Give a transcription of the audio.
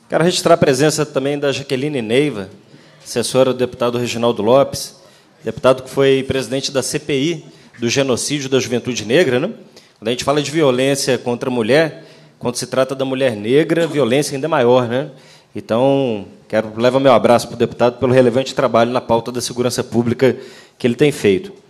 Quero registrar a presença também da Jaqueline Neiva, assessora do deputado Reginaldo Lopes, deputado que foi presidente da CPI do genocídio da juventude negra, né? Quando a gente fala de violência contra a mulher, quando se trata da mulher negra, a violência ainda é maior, né? Então, quero levar meu abraço para o deputado pelo relevante trabalho na pauta da segurança pública que ele tem feito.